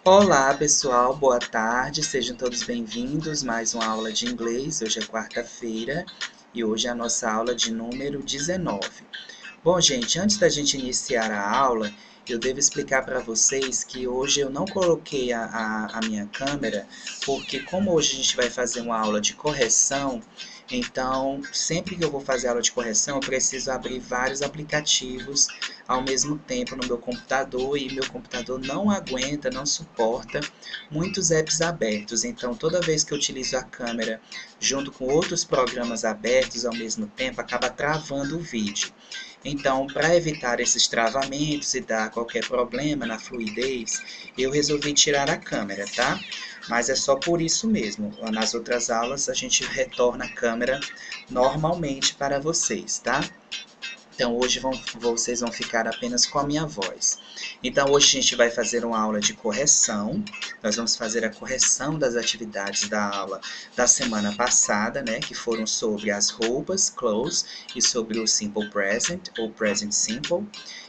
Olá, pessoal, boa tarde, sejam todos bem-vindos. Mais uma aula de inglês. Hoje é quarta-feira e hoje é a nossa aula de número 19. Bom, gente, antes da gente iniciar a aula, eu devo explicar para vocês que hoje eu não coloquei a minha câmera, porque como hoje a gente vai fazer uma aula de correção, então sempre que eu vou fazer aula de correção, eu preciso abrir vários aplicativos ao mesmo tempo no meu computador e meu computador não aguenta, não suporta muitos apps abertos. Então, toda vez que eu utilizo a câmera junto com outros programas abertos ao mesmo tempo, acaba travando o vídeo. Então, para evitar esses travamentos e dar qualquer problema na fluidez, eu resolvi tirar a câmera, tá? Mas é só por isso mesmo. Nas outras aulas a gente retorna a câmera normalmente para vocês, tá? Então hoje vocês vão ficar apenas com a minha voz. Então hoje a gente vai fazer uma aula de correção. Nós vamos fazer a correção das atividades da aula da semana passada, né, que foram sobre as roupas, clothes, e sobre o simple present ou present simple.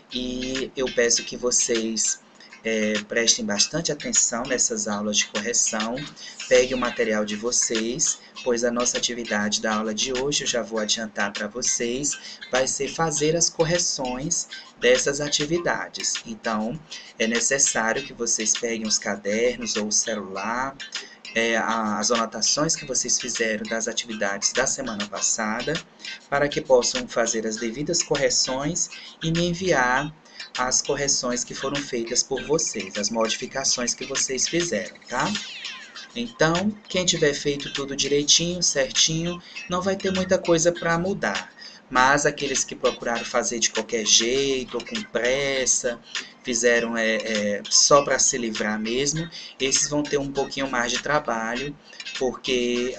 E eu peço que vocês prestem bastante atenção nessas aulas de correção, peguem o material de vocês, pois a nossa atividade da aula de hoje, eu já vou adiantar para vocês, vai ser fazer as correções dessas atividades. Então, é necessário que vocês peguem os cadernos ou o celular, as anotações que vocês fizeram das atividades da semana passada, para que possam fazer as devidas correções e me enviar as correções que foram feitas por vocês, as modificações que vocês fizeram, tá? Então, quem tiver feito tudo direitinho, certinho, não vai ter muita coisa para mudar. Mas aqueles que procuraram fazer de qualquer jeito, ou com pressa, fizeram só para se livrar mesmo, esses vão ter um pouquinho mais de trabalho, porque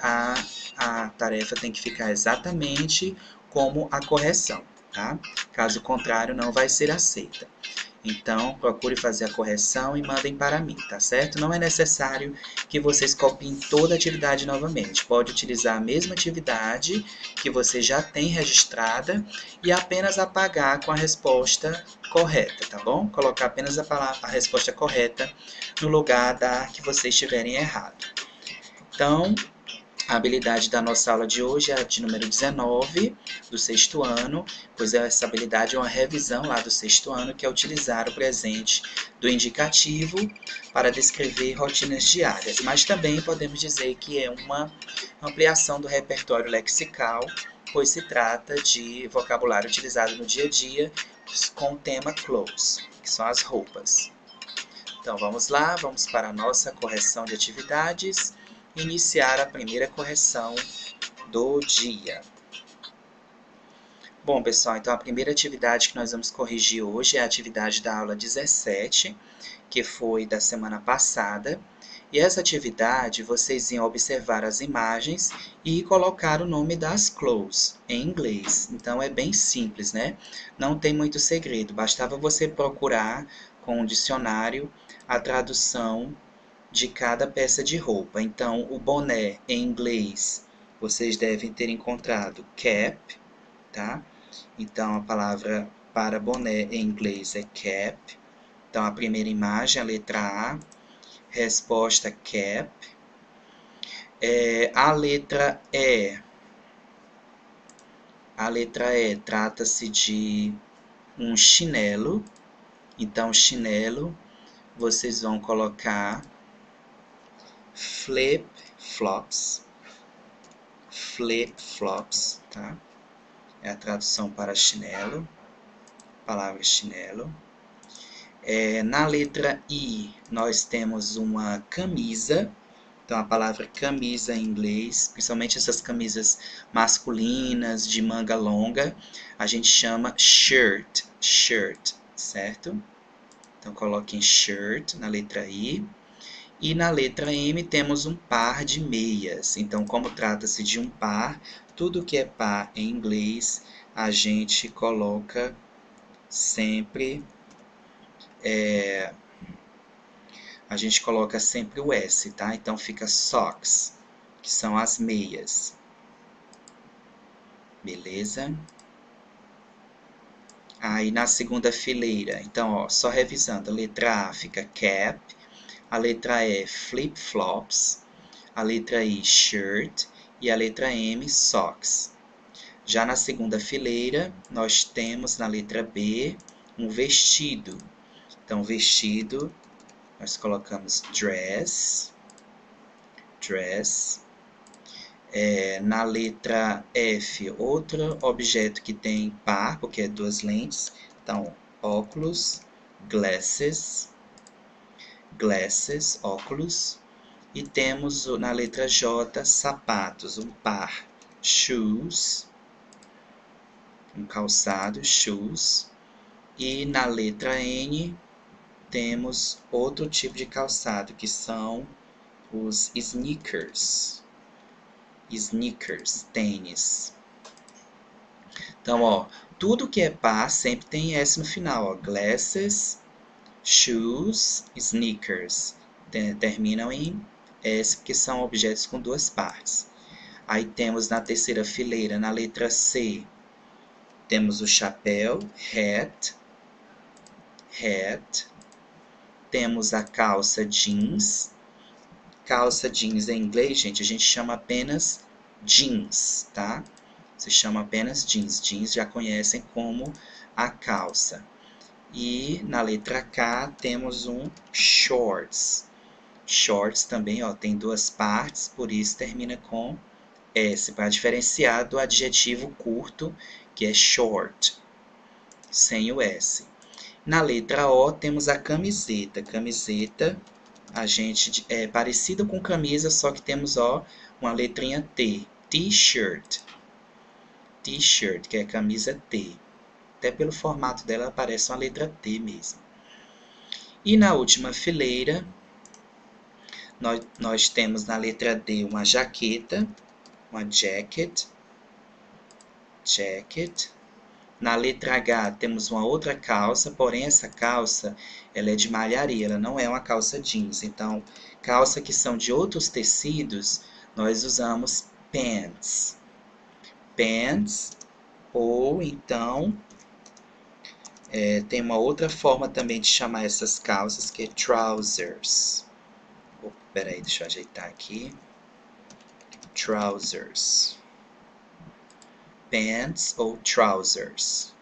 a tarefa tem que ficar exatamente como a correção, tá? Caso contrário, não vai ser aceita. Então, procure fazer a correção e mandem para mim, tá certo? Não é necessário que vocês copiem toda a atividade novamente. Pode utilizar a mesma atividade que você já tem registrada e apenas apagar com a resposta correta, tá bom? Colocar apenas a resposta correta no lugar da que vocês tiverem errado. Então, a habilidade da nossa aula de hoje é a de número 19, do sexto ano, pois essa habilidade é uma revisão lá do sexto ano, que é utilizar o presente do indicativo para descrever rotinas diárias. Mas também podemos dizer que é uma ampliação do repertório lexical, pois se trata de vocabulário utilizado no dia a dia com o tema clothes, que são as roupas. Então vamos lá, vamos para a nossa correção de atividades. Iniciar a primeira correção do dia. Bom, pessoal, então a primeira atividade que nós vamos corrigir hoje é a atividade da aula 17, que foi da semana passada. E essa atividade vocês iam observar as imagens e colocar o nome das clothes em inglês. Então é bem simples, né? Não tem muito segredo, bastava você procurar com o dicionário a tradução de cada peça de roupa. Então, o boné em inglês, vocês devem ter encontrado cap, tá? Então, a palavra para boné em inglês é cap. Então, a primeira imagem, a letra A, resposta cap. A letra E trata-se de um chinelo. Então, chinelo, vocês vão colocar flip-flops, tá? É a tradução para chinelo, palavra chinelo. Na letra I, nós temos uma camisa, então a palavra camisa em inglês, principalmente essas camisas masculinas, de manga longa, a gente chama shirt, certo? Então coloquem shirt na letra I. E na letra M temos um par de meias. Então, como trata-se de um par, tudo que é par em inglês, a gente coloca sempre o S, tá? Então, fica socks, que são as meias. Beleza? Aí, na segunda fileira, então, ó, só revisando, a letra A fica cap, A letra E, flip-flops. A letra I, shirt. E a letra M, socks. Já na segunda fileira, nós temos na letra B um vestido. Então, vestido, nós colocamos dress. Dress. Na letra F, outro objeto que tem par, porque é duas lentes. Então, óculos, glasses, glasses, óculos. E temos na letra J, sapatos, um par, shoes, um calçado, shoes. E na letra N, temos outro tipo de calçado, que são os sneakers. Sneakers, tênis. Então, ó, tudo que é par sempre tem S no final, ó. Glasses, shoes, sneakers. Terminam em S, porque são objetos com duas partes. Aí temos na terceira fileira, na letra C, temos o chapéu, hat. Hat. Temos a calça jeans. Calça jeans em inglês, gente, a gente chama apenas jeans, tá? Se chama apenas jeans. Jeans já conhecem como a calça. E na letra K temos um shorts. Shorts também, ó, tem duas partes, por isso termina com S, para diferenciar do adjetivo curto, que é short, sem o S. Na letra O temos a camiseta. Camiseta, a gente é parecido com camisa, só que temos, ó, uma letrinha T. T-shirt. T-shirt, que é camisa T. Até pelo formato dela parece uma letra T mesmo. E na última fileira, nós temos na letra D uma jaqueta, uma jacket. Jacket. Na letra H temos uma outra calça, porém essa calça ela é de malharia, ela não é uma calça jeans. Então, calça que são de outros tecidos, nós usamos pants. Pants, ou então, tem uma outra forma também de chamar essas calças, que é trousers. Peraí, deixa eu ajeitar aqui. Trousers. Pants ou trousers.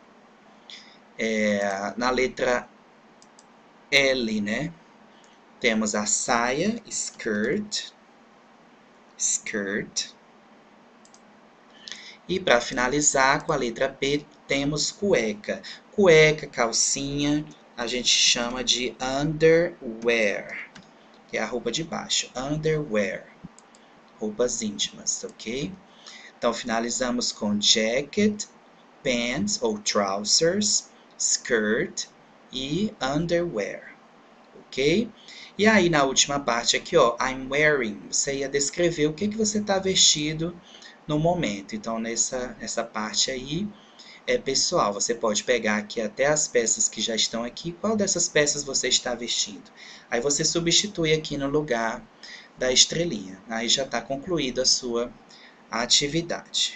Na letra L, né? Temos a saia, skirt. Skirt. E para finalizar, com a letra P, temos cueca. Cueca, calcinha, a gente chama de underwear, que é a roupa de baixo. Underwear. Roupas íntimas, ok? Então, finalizamos com jacket, pants ou trousers, skirt e underwear, ok? E aí, na última parte aqui, ó, I'm wearing, você ia descrever o que você está vestido no momento. Então, nessa parte aí, é pessoal. Você pode pegar aqui até as peças que já estão aqui. Qual dessas peças você está vestindo? Aí você substitui aqui no lugar da estrelinha. Aí já está concluída a sua atividade.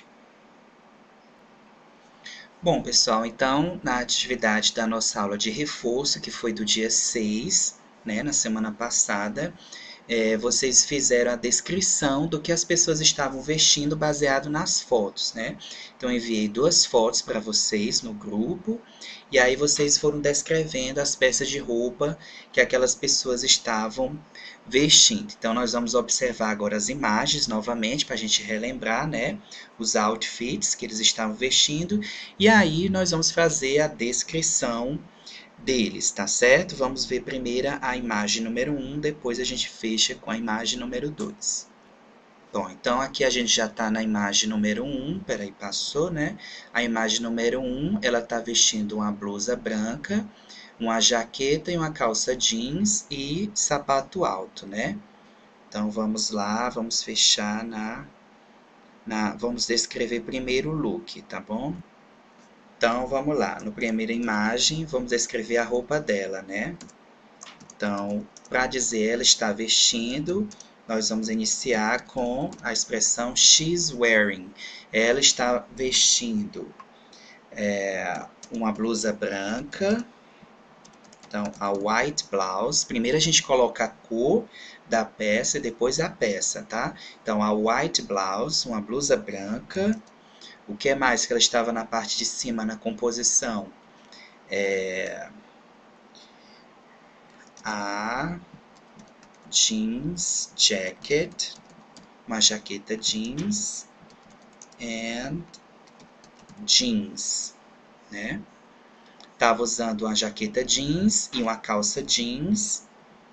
Bom, pessoal, então, na atividade da nossa aula de reforço, que foi do dia 6, né, na semana passada, vocês fizeram a descrição do que as pessoas estavam vestindo baseado nas fotos, né? Então, eu enviei 2 fotos para vocês no grupo, e aí vocês foram descrevendo as peças de roupa que aquelas pessoas estavam vestindo. Então, nós vamos observar agora as imagens novamente, para a gente relembrar, né? Os outfits que eles estavam vestindo, e aí nós vamos fazer a descrição deles, tá certo? Vamos ver primeiro a imagem número 1, depois a gente fecha com a imagem número 2. Bom, então aqui a gente já está na imagem número 1, peraí, passou, né? A imagem número 1, ela está vestindo uma blusa branca, uma jaqueta e uma calça jeans e sapato alto, né? Então, vamos lá, vamos fechar vamos descrever primeiro o look, tá bom? Então, vamos lá. Na primeira imagem, vamos descrever a roupa dela, né? Então, para dizer ela está vestindo, nós vamos iniciar com a expressão she's wearing. Ela está vestindo uma blusa branca, Então, a white blouse. Primeiro a gente coloca a cor da peça e depois a peça, tá? Então, a white blouse, uma blusa branca. O que mais que ela estava na parte de cima, na composição? A jeans jacket, uma jaqueta jeans, and jeans, né? Tava usando uma jaqueta jeans e uma calça jeans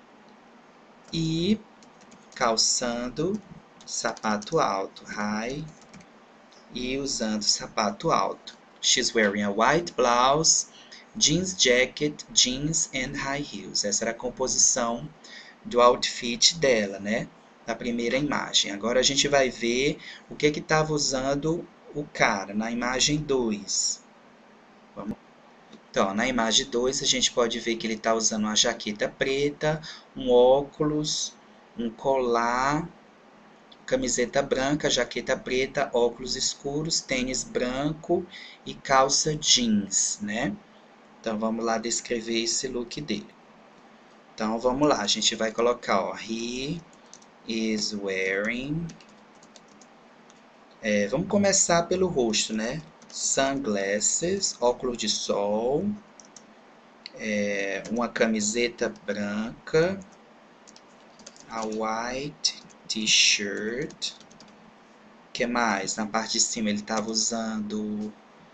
e calçando sapato alto, high, e usando sapato alto. She's wearing a white blouse, jeans jacket, jeans and high heels. Essa era a composição do outfit dela, né? Na primeira imagem. Agora a gente vai ver o que estava usando o cara na imagem 2. Vamos. Então, na imagem 2 a gente pode ver que ele está usando uma jaqueta preta, um óculos, um colar, camiseta branca, jaqueta preta, óculos escuros, tênis branco e calça jeans, né? Então, vamos lá descrever esse look dele. Então, vamos lá, a gente vai colocar, ó, he is wearing... vamos começar pelo rosto, né? Sunglasses, óculos de sol, uma camiseta branca, a white t-shirt. O que mais? Na parte de cima ele estava usando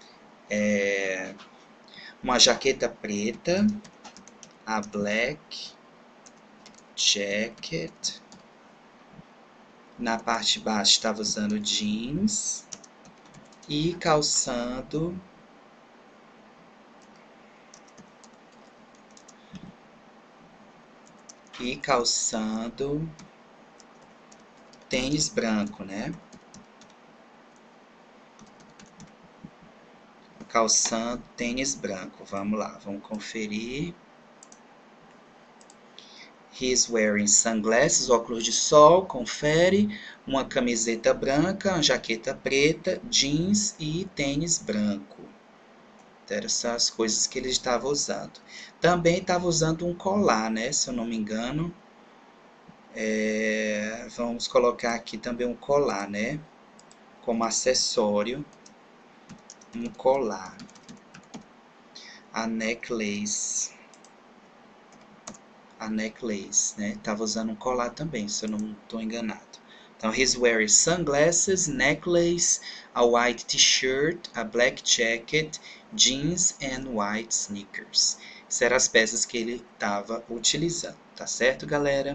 uma jaqueta preta, a black jacket. Na parte de baixo estava usando jeans e calçando tênis branco, né? Calçando tênis branco. Vamos lá, vamos conferir. He's wearing sunglasses, óculos de sol, confere. Uma camiseta branca, uma jaqueta preta, jeans e tênis branco. Essas as coisas que ele estava usando. Também estava usando um colar, né? Se eu não me engano. Vamos colocar aqui também um colar, né? Como acessório. Um colar. A necklace. Né? Tava usando um colar também, se eu não estou enganado. Então, he's wearing sunglasses, necklace, a white t-shirt, a black jacket, jeans and white sneakers. Essas eram as peças que ele estava utilizando, tá certo, galera?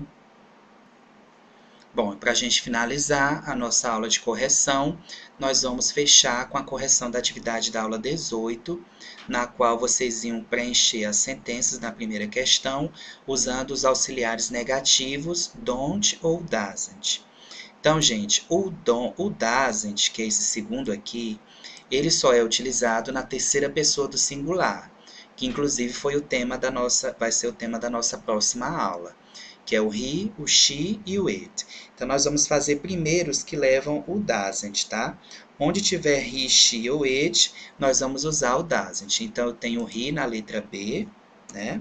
Bom, para a gente finalizar a nossa aula de correção, nós vamos fechar com a correção da atividade da aula 18, na qual vocês iam preencher as sentenças na primeira questão, usando os auxiliares negativos don't ou doesn't. Então, gente, o doesn't, que é esse segundo aqui, ele só é utilizado na terceira pessoa do singular, que inclusive foi o tema da vai ser o tema da nossa próxima aula, que é o he, o she e o it. Então, nós vamos fazer primeiro os que levam o doesn't, tá? Onde tiver he, she ou it, nós vamos usar o doesn't. Então, eu tenho o he na letra B, né?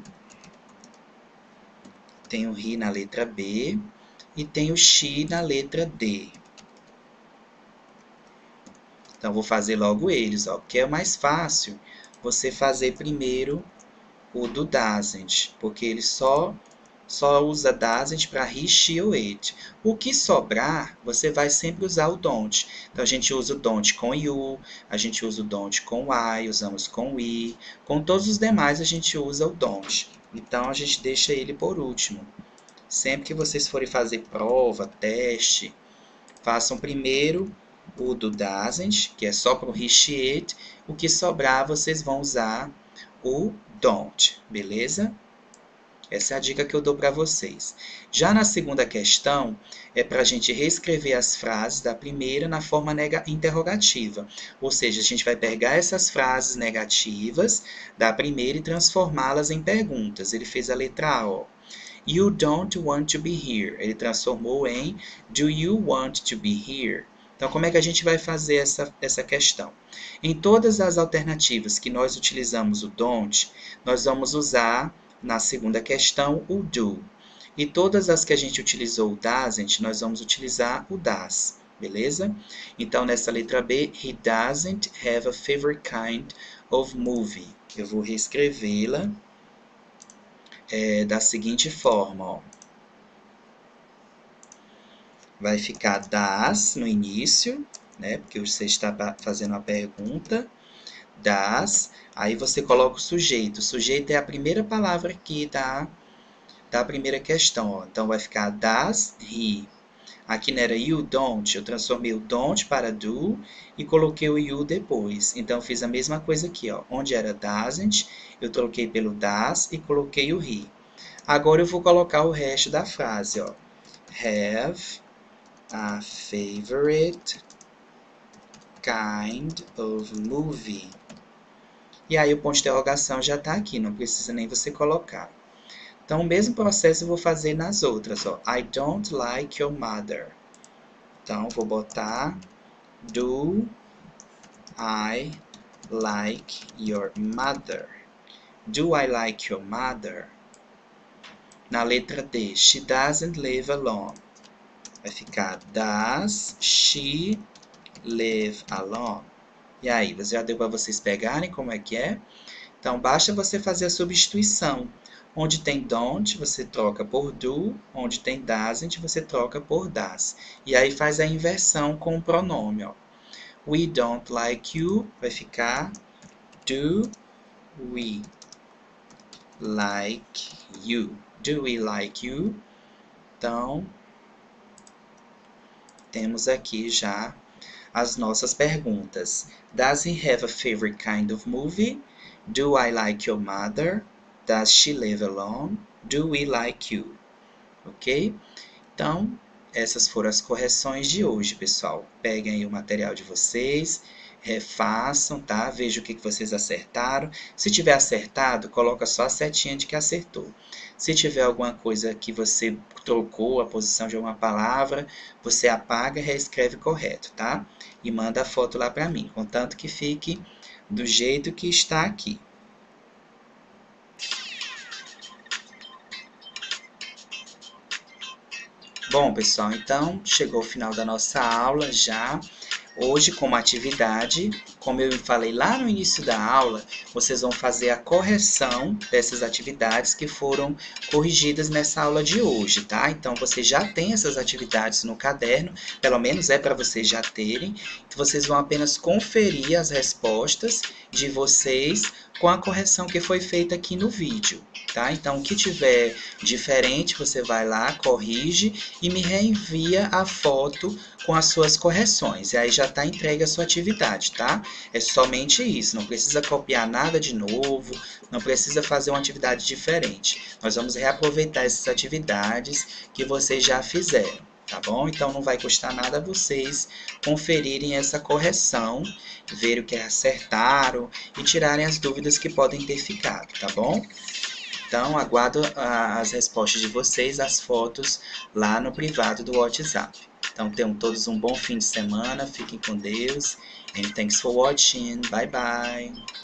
Tenho o he na letra B e tenho o she na letra D. Então, vou fazer logo eles, ó, porque é mais fácil você fazer primeiro o do doesn't, porque ele só usa doesn't para he, she ou it. O que sobrar, você vai sempre usar o don't. Então, a gente usa o don't com you, a gente usa o don't com I, usamos com we. Com todos os demais, a gente usa o don't. Então, a gente deixa ele por último. Sempre que vocês forem fazer prova, teste, façam primeiro o do doesn't, que é só para o he, she, it. O que sobrar, vocês vão usar o don't, beleza? Essa é a dica que eu dou para vocês. Já na segunda questão, é para a gente reescrever as frases da primeira na forma interrogativa. Ou seja, a gente vai pegar essas frases negativas da primeira e transformá-las em perguntas. Ele fez a letra A, ó. You don't want to be here. Ele transformou em Do you want to be here? Então, como é que a gente vai fazer essa questão? Em todas as alternativas que nós utilizamos o don't, nós vamos usar na segunda questão, o do. E todas as que a gente utilizou o doesn't, nós vamos utilizar o does, beleza? Então, nessa letra B, he doesn't have a favorite kind of movie. Eu vou reescrevê-la da seguinte forma, ó. Vai ficar does no início, né? Porque você está fazendo a pergunta. Does, aí você coloca o sujeito. O sujeito é a primeira palavra aqui da primeira questão, ó. Então, vai ficar does he. Aqui não era you don't, eu transformei o don't para do e coloquei o you depois. Então, fiz a mesma coisa aqui, ó. Onde era doesn't, eu troquei pelo does e coloquei o he. Agora, eu vou colocar o resto da frase, ó. Have a favorite kind of movie. E aí, o ponto de interrogação já está aqui, não precisa nem você colocar. Então, o mesmo processo eu vou fazer nas outras, ó. I don't like your mother. Então, vou botar do I like your mother. Do I like your mother? Na letra D, she doesn't live alone. Vai ficar does she live alone? E aí, já deu para vocês pegarem como é que é? Então, basta você fazer a substituição. Onde tem don't, você troca por do. Onde tem doesn't, você troca por does. E aí faz a inversão com o pronome, ó. We don't like you, vai ficar do we like you. Do we like you? Então, temos aqui já as nossas perguntas. Does he have a favorite kind of movie? Do I like your mother? Does she live alone? Do we like you? Ok? Então, essas foram as correções de hoje, pessoal. Peguem aí o material de vocês, refaçam, tá? Vejam o que vocês acertaram. Se tiver acertado, coloca só a setinha de que acertou. Se tiver alguma coisa que você trocou a posição de alguma palavra, você apaga e reescreve correto, tá? E manda a foto lá para mim, contanto que fique do jeito que está aqui. Bom, pessoal, então chegou o final da nossa aula já. Hoje, como atividade, como eu falei lá no início da aula, vocês vão fazer a correção dessas atividades que foram corrigidas nessa aula de hoje, tá? Então, vocês já têm essas atividades no caderno, pelo menos é para vocês já terem. Então, vocês vão apenas conferir as respostas de vocês com a correção que foi feita aqui no vídeo, tá? Então, o que tiver diferente, você vai lá, corrige e me reenvia a foto com as suas correções. E aí já está entregue a sua atividade, tá? É somente isso, não precisa copiar nada de novo, não precisa fazer uma atividade diferente. Nós vamos reaproveitar essas atividades que vocês já fizeram, tá bom? Então não vai custar nada a vocês conferirem essa correção, ver o que acertaram e tirarem as dúvidas que podem ter ficado, tá bom? Então, aguardo as respostas de vocês, as fotos lá no privado do WhatsApp. Então, tenham todos um bom fim de semana, fiquem com Deus, and thanks for watching, bye bye!